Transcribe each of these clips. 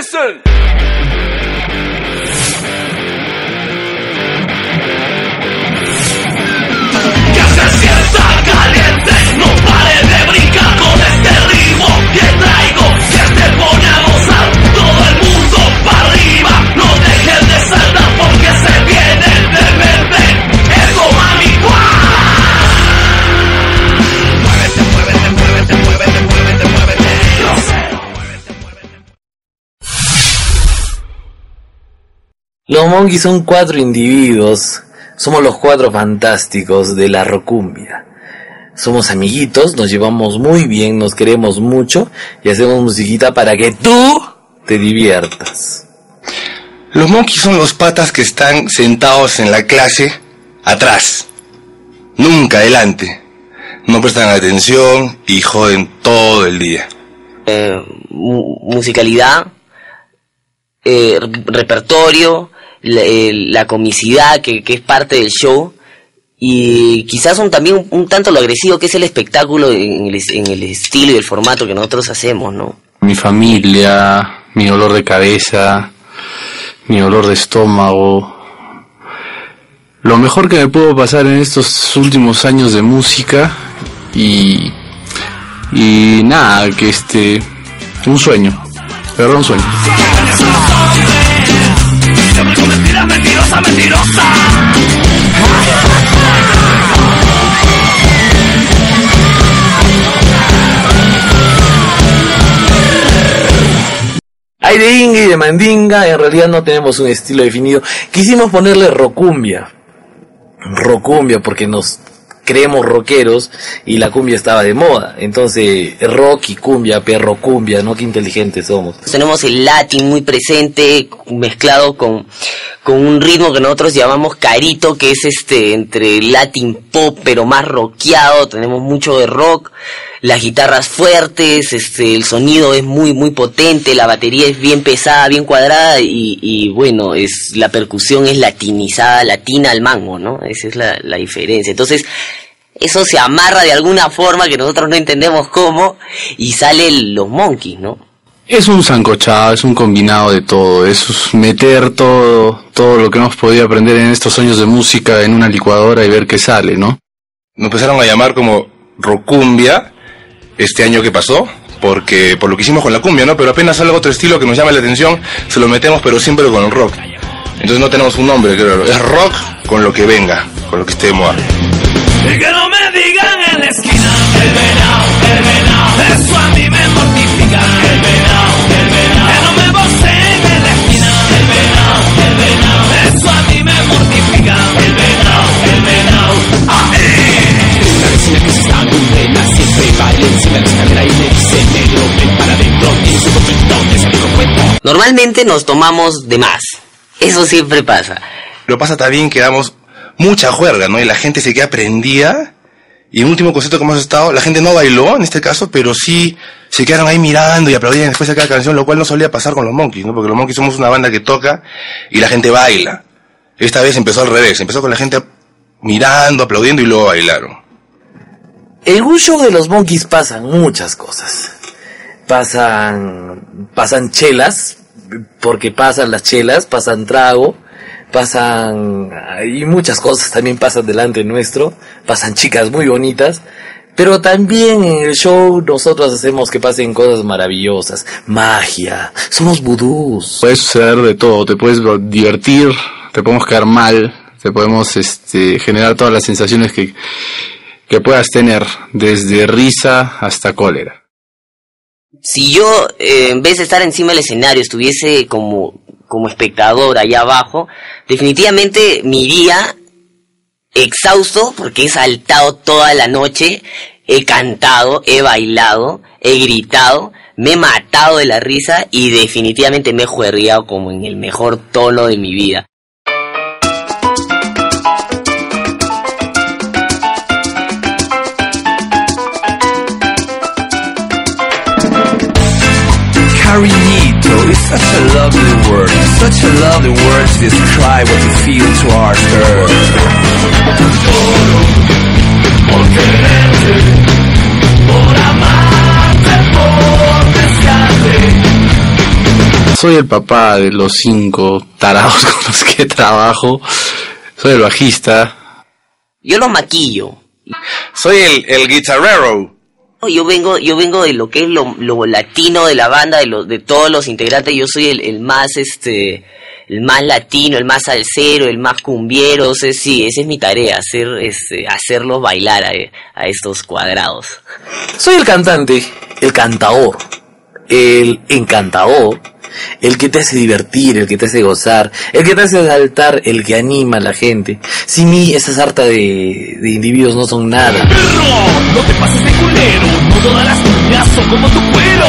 Listen. Que se sienta caliente, no pare de brincar con este ritmo que traigo. Que te pone a gozar, todo el mundo para arriba. No dejen de saltar porque se viene de verde. Eso, mami, muévete, muévete, muévete, muévete, muévete, muévete. No sé. Los Monkeys son 4 individuos, somos los 4 fantásticos de la rocumbia. Somos amiguitos, nos llevamos muy bien, nos queremos mucho y hacemos musiquita para que tú te diviertas. Los Monkeys son los patas que están sentados en la clase atrás, nunca adelante. No prestan atención y joden todo el día. Musicalidad, repertorio, la comicidad que es parte del show, y quizás son también un tanto lo agresivo que es el espectáculo en el estilo y el formato que nosotros hacemos, ¿no? Mi familia, mi olor de cabeza, mi olor de estómago. Lo mejor que me pudo pasar en estos últimos años de música y nada, que un sueño, pero un sueño. Mentira, mentirosa, mentirosa. Hay de inga y de mandinga, en realidad no tenemos un estilo definido. Quisimos ponerle rocumbia. Rocumbia porque nos creemos rockeros y la cumbia estaba de moda. Entonces, rock y cumbia, perro cumbia, ¿no? Qué inteligentes somos. Tenemos el latín muy presente, mezclado con un ritmo que nosotros llamamos carito, que es entre latin pop, pero más rockeado. Tenemos mucho de rock, las guitarras fuertes, el sonido es muy, muy potente, la batería es bien pesada, bien cuadrada, y bueno, la percusión es latinizada, latina al mango, ¿no? Esa es la diferencia. Entonces, eso se amarra de alguna forma que nosotros no entendemos cómo, y salen los Monkeys, ¿no? Es un sancochado, es un combinado de todo, es meter todo lo que hemos podido aprender en estos años de música en una licuadora y ver qué sale, ¿no? Nos empezaron a llamar como rocumbia este año que pasó, porque por lo que hicimos con la cumbia, ¿no? Pero apenas sale otro estilo que nos llama la atención, se lo metemos, pero siempre con el rock. Entonces no tenemos un nombre, creo, es rock con lo que venga, con lo que esté de moda. Y que no me digan en la esquina, el venao, eso a mí me mortifica, el venao, que no me voceen en la esquina, el venao, eso a mí me mortifica, el venao, una vecina que se está condena, siempre baila encima de la escalera y me dice negro, ven para adentro, tienes un poquito de salir con cuento. Normalmente nos tomamos de más, eso siempre pasa. Lo pasa también que damos mucha juerga, ¿no? Y la gente se queda prendida. Y en el último concierto que hemos estado, la gente no bailó en este caso, pero sí se quedaron ahí mirando y aplaudían después de cada canción, lo cual no solía pasar con los Monkeys, ¿no? Porque los Monkeys somos una banda que toca y la gente baila. Esta vez empezó al revés, empezó con la gente mirando, aplaudiendo y luego bailaron. En un show de los Monkeys pasan muchas cosas. Pasan chelas, porque pasan las chelas, pasan trago, y muchas cosas también pasan delante nuestro, pasan chicas muy bonitas, pero también en el show nosotros hacemos que pasen cosas maravillosas, magia, somos vudús. Puede suceder de todo, te puedes divertir, te podemos quedar mal, te podemos generar todas las sensaciones que puedas tener, desde risa hasta cólera. Si yo, en vez de estar encima del escenario, estuviese como espectador allá abajo, definitivamente me iría exhausto porque he saltado toda la noche, he cantado, he bailado, he gritado, me he matado de la risa y definitivamente me he juerreado como en el mejor tono de mi vida. Cariñito is such a lovely word, such a lovely word to describe what you feel towards her. Lloro por quererte, por amarte, por desearte. Soy el papá de los 5 tarados con los que trabajo. Soy el bajista. Yo los maquillo. Soy el guitarrero. Yo vengo de lo que es lo latino de la banda, de todos los integrantes. Yo soy el más el más latino, el más salsero, el más cumbiero. Sí, esa es mi tarea, hacerlos bailar a estos cuadrados. Soy el cantante, el cantador, el encantador, el que te hace divertir, el que te hace gozar, el que te hace saltar, el que anima a la gente. Sin mí, esa sarta de individuos no son nada. Perro, no te pases de culero, no todas las niñas son como tu cuero.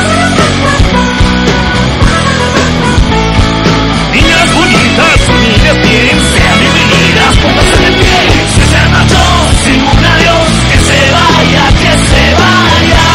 Niñas bonitas, niñas bien, sean bienvenidas, pónganse de pie. Si se marchó sin un adiós, que se vaya, que se vaya.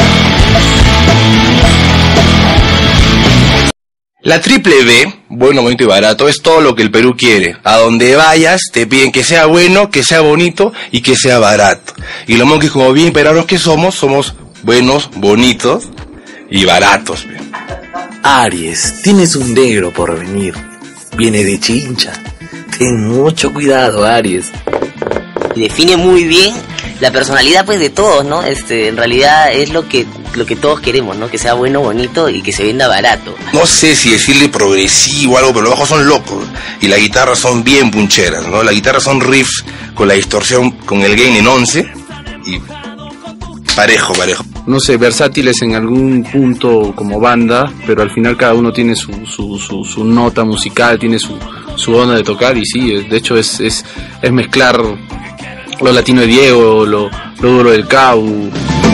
La triple B, bueno, bonito y barato, es todo lo que el Perú quiere. A donde vayas te piden que sea bueno, que sea bonito y que sea barato. Y los monkeys, como bien peruanos que somos buenos, bonitos y baratos. Aries, tienes un negro por venir. Viene de Chincha. Ten mucho cuidado, Aries. Define muy bien la personalidad pues de todos, ¿no? En realidad es lo que todos queremos, ¿no? Que sea bueno, bonito y que se venda barato. No sé si decirle progresivo o algo, pero los bajos son locos y las guitarras son bien puncheras, ¿no? Las guitarras son riffs con la distorsión, con el gain en 11 y parejo. No sé, versátiles en algún punto como banda, pero al final cada uno tiene su nota musical, tiene su onda de tocar, y sí, de hecho es mezclar lo latino de Diego, lo duro del Cau.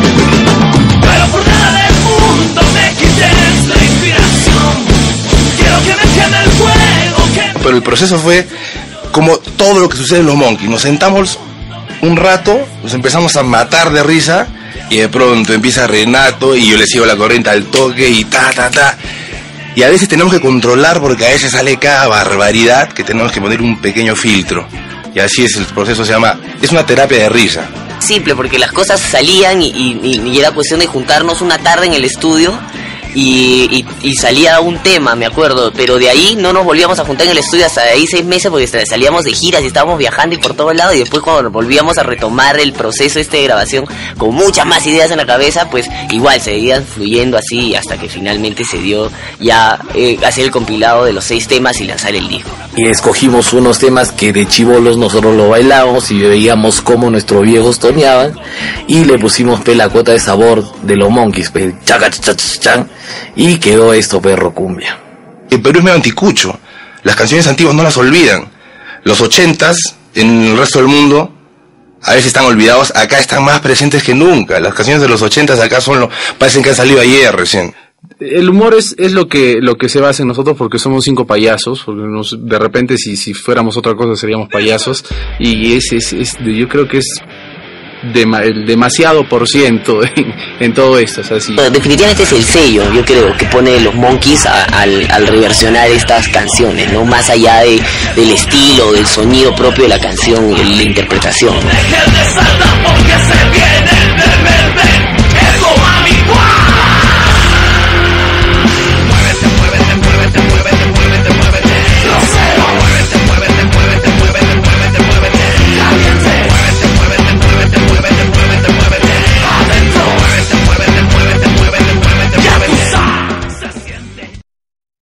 Pero por nada del mundo me quites la inspiración. Quiero que me encienda el fuego. Pero el proceso fue como todo lo que sucede en los monkeys. Nos sentamos un rato, nos empezamos a matar de risa, y de pronto empieza Renato y yo le sigo la corriente al toque y ta. Y a veces tenemos que controlar porque a veces sale cada barbaridad que tenemos que poner un pequeño filtro. Y así es el proceso, es una terapia de risa. Simple, porque las cosas salían y era cuestión de juntarnos una tarde en el estudio y salía un tema, me acuerdo, pero de ahí no nos volvíamos a juntar en el estudio hasta de ahí 6 meses, porque salíamos de giras y estábamos viajando y por todos lados, y después cuando volvíamos a retomar el proceso de grabación con muchas más ideas en la cabeza, pues igual seguían fluyendo así hasta que finalmente se dio ya hacer el compilado de los 6 temas y lanzar el disco. Y escogimos unos temas que de chibolos nosotros lo bailábamos y veíamos cómo nuestros viejos toneaban, y le pusimos la cuota de sabor de los monkeys, chaca, chan, y quedó esto, perro cumbia. El Perú es medio anticucho. Las canciones antiguas no las olvidan. Los 80s en el resto del mundo a veces están olvidados, acá están más presentes que nunca. Las canciones de los 80s acá parecen que han salido ayer recién. El humor es lo que se basa en nosotros, porque somos 5 payasos, porque de repente si fuéramos otra cosa seríamos payasos, y yo creo que es el demasiado % en todo esto, o sea, sí. Definitivamente es el sello, yo creo, que pone los monkeys al reversionar estas canciones, ¿no? Más allá del estilo, del sonido propio de la canción y la interpretación, ¿no?